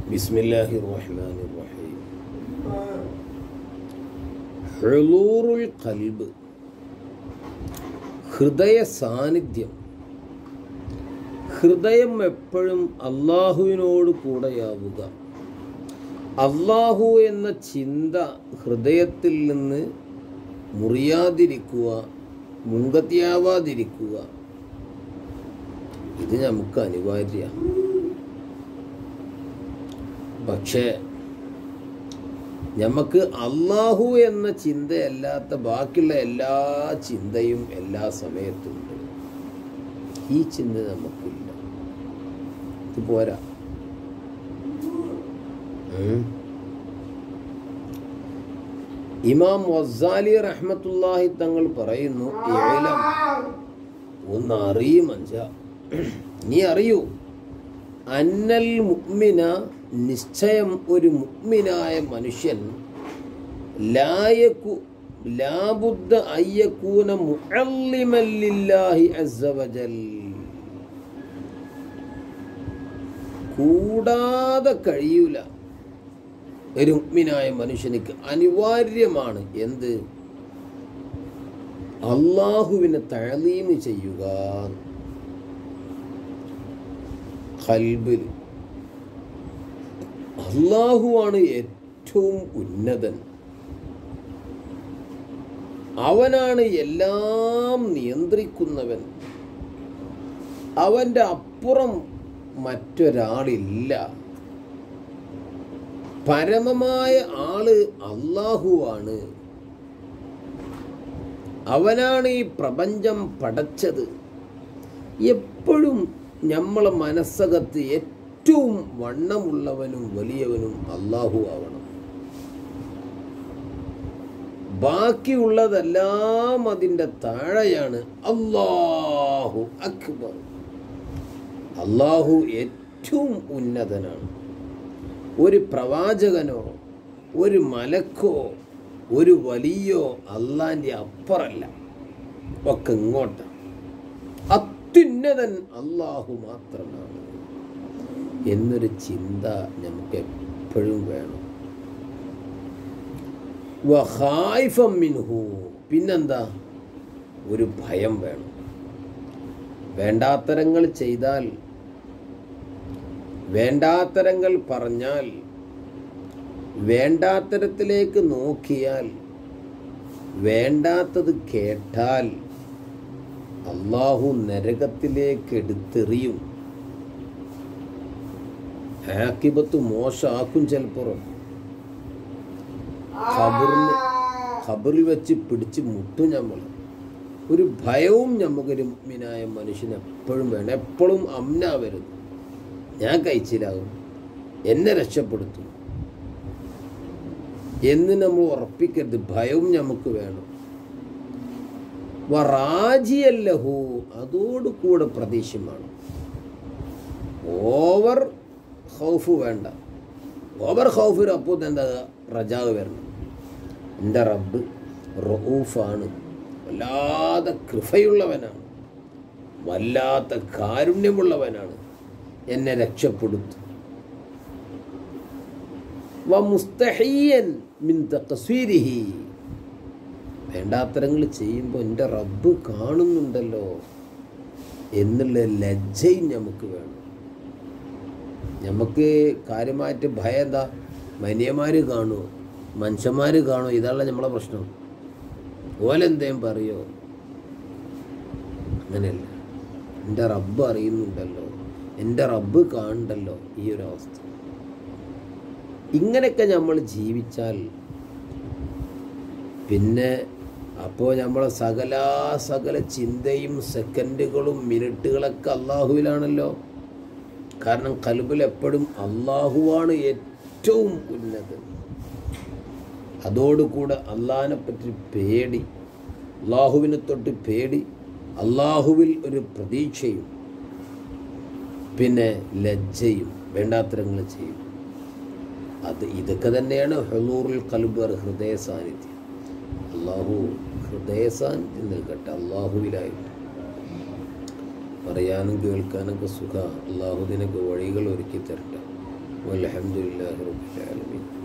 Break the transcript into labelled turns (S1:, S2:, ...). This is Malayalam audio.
S1: ബിസ്മില്ലാഹിർ റഹ്മാനിർ റഹീം. ഹുളൂറുൽ ഖൽബ്, ഹൃദയ സാന്നിധ്യം. ഹൃദയം എപ്പോഴും അള്ളാഹുവിനോട് കൂടെയാവുക. അള്ളാഹു എന്ന ചിന്ത ഹൃദയത്തിൽ നിന്ന് മുറിയാതിരിക്കുക, മുങ്കത്തിയാവാതിരിക്കുക, ഇത് നമുക്ക് അനിവാര്യമാണ്. പക്ഷേ നമുക്ക് അള്ളാഹു എന്ന ചിന്തയല്ലാത്ത ബാക്കിയുള്ള എല്ലാ ചിന്തയും എല്ലാ സമയത്തുണ്ട്. ഈ ചിന്ത നമുക്കില്ല. ഇത് പോരാ. ഇമാം വസ്സാലി റഹ്മത്തുള്ളാഹി തങ്ങൾ പറയുന്നു, ഏലം ഒന്ന് അറിയും അഞ്ച, നീ അറിയൂ, അന്നൽ മുഅ്മിന, നിശ്ചയം ഒരു മുഅ്മിനായ മനുഷ്യൻ, ലാബുദ്ദ അയ്യകൂന മുഅല്ലിമൻ ലില്ലാഹി അസ്സ വജൽ, കൂടാതെ കഴിയൂല. ഒരു മുഅ്മിനായ മനുഷ്യനിക്ക് അനിവാര്യമാണ് എന്ത്? അള്ളാഹുവിനെ തഅലീം ചെയ്യുക. ഖൽബിൽ അള്ളാഹുവാണ് ഏറ്റവും ഉന്നതൻ. അവനാണ് എല്ലാം നിയന്ത്രിക്കുന്നവൻ. അവൻ്റെ അപ്പുറം മറ്റൊരാളില്ല. പരമമായ ആള് അള്ളാഹുവാണ്. അവനാണ് ഈ പ്രപഞ്ചം പടച്ചത്. എപ്പോഴും നമ്മളെ മനസ്സകത്ത് ഏറ്റവും വണ്ണമുള്ളവനും വലിയവനും അള്ളാഹു ആവണം. ബാക്കിയുള്ളതെല്ലാം അതിൻ്റെ താഴെയാണ്. അല്ലാഹു അക്ബർ. അള്ളാഹു ഏറ്റവും ഉന്നതനാണ്. ഒരു പ്രവാചകനോ ഒരു മലക്കോ ഒരു വലിയോ അള്ളാൻ്റെ അപ്പുറല്ല. ഒക്കെ ഇങ്ങോട്ടാണ്. അത്യുന്നതൻ അള്ളാഹു മാത്രമാണ് എന്നൊരു ചിന്ത നമുക്ക് എപ്പോഴും വേണം. വഖായിഫൻ മിൻഹു, പിന്നെന്താ? ഒരു ഭയം വേണം. വേണ്ടാത്തരങ്ങൾ ചെയ്താൽ, വേണ്ടാത്തരങ്ങൾ പറഞ്ഞാൽ, വേണ്ടാത്തരത്തിലേക്ക് നോക്കിയാൽ, വേണ്ടാത്തത് കേട്ടാൽ അള്ളാഹു നരകത്തിലേക്ക് എടുത്തെറിയും. ആഖിബത്ത് മോശമാക്കും. ചിലപ്പുറം ഖബറിൽ വെച്ച് പിടിച്ച് മുട്ടും നമ്മൾ. ഒരു ഭയവും നമുക്കൊരു മുഅ്മിനായ മനുഷ്യന് എപ്പോഴും വേണം. എപ്പോഴും അമ്നാവരുത്. ഞാൻ കഴിച്ചിലാകും, എന്നെ രക്ഷപ്പെടുത്തും എന്ന് നമ്മൾ ഉറപ്പിക്കരുത്. ഭയവും നമുക്ക് വേണം. വറാജിയല്ലഹു, അതോടുകൂടെ പ്രതീക്ഷമാണ്. ഓവർ ഖൗഫ് വേണ്ട. ഓവർ ഖൗഫ് അപ്പോൾ എന്താ? റജാവ് വരണം. എൻ്റെ റബ്ബ് റഊഫാണ്, വല്ലാതെ കൃപയുള്ളവനാണ്, വല്ലാത്ത കാരുണ്യമുള്ളവനാണ്, എന്നെ രക്ഷപ്പെടുത്തും. വമുസ്തഹിയൻ മിൻ തഖ്സീരിഹി, വേണ്ടാത്തരങ്ങൾ ചെയ്യുമ്പോൾ എൻ്റെ റബ്ബ് കാണുന്നുണ്ടല്ലോ എന്നുള്ള ലജ്ജയും നമുക്ക് വേണം. നമുക്ക് കാര്യമായിട്ട് ഭയം എന്താ? മനിയന്മാർ കാണുമോ, മനുഷ്യന്മാർ കാണുമോ? ഇതാണല്ലോ നമ്മളെ പ്രശ്നം. ഓലെന്തേലും പറയോ? അങ്ങനെയല്ല. എൻ്റെ റബ്ബ് അറിയുന്നുണ്ടല്ലോ, എൻ്റെ റബ്ബ് കാണുന്നുണ്ടല്ലോ. ഈ ഒരു അവസ്ഥ. ഇങ്ങനെയൊക്കെ നമ്മൾ ജീവിച്ചാൽ പിന്നെ അപ്പോൾ നമ്മളെ സകല ചിന്തയും സെക്കൻഡുകളും മിനിറ്റുകളൊക്കെ അള്ളാഹുവിലാണല്ലോ. കാരണം ഖൽബിൽ എപ്പോഴും അള്ളാഹുവാണ് ഏറ്റവും ഉന്നതൻ. അതോടുകൂടെ അള്ളാഹിനെ പറ്റി പേടി, അള്ളാഹുവിനെ തൊട്ട് പേടി, അള്ളാഹുവിൽ ഒരു പ്രതീക്ഷയും പിന്നെ ലജ്ജയും, വേണ്ടാത്തരങ്ങൾ ചെയ്യും. ഇതൊക്കെ തന്നെയാണ് ഹുളൂറുൽ ഖൽബ്, ഹൃദയ സാന്നിധ്യം. അള്ളാഹു ഹൃദയ സാന്നിധ്യം നൽകട്ടെ. അള്ളാഹുവിലായിട്ട് പറയാനും കേൾക്കാനൊക്കെ സുഖ. അള്ളാഹു ഇതിനൊക്കെ വഴികൾ ഒരുക്കി തരട്ടെ. വൽഹംദുലില്ലാഹി റബ്ബിൽ ആലമീൻ.